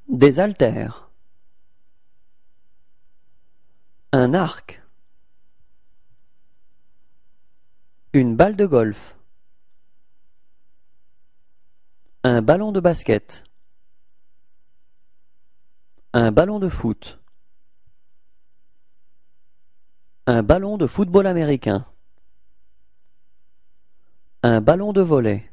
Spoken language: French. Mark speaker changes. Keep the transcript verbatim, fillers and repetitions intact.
Speaker 1: Des haltères. Un arc. Une balle de golf. Un ballon de basket. Un ballon de foot. Un ballon de football américain. Un ballon de volley.